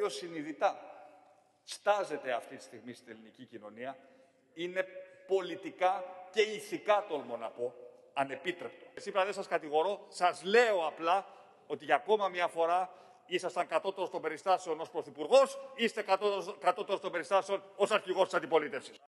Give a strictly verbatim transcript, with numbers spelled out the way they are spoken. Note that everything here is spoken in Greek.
οποίο συνειδητά στάζεται αυτή τη στιγμή στην ελληνική κοινωνία, είναι πολιτικά και ηθικά, τολμώ να πω, ανεπίτρεπτο. Σήμερα δεν σας κατηγορώ, σας λέω απλά ότι για ακόμα μια φορά ήσασταν κατώτερος των περιστάσεων ως πρωθυπουργός, είστε κατώτερος των περιστάσεων ως αρχηγός της αντιπολίτευσης.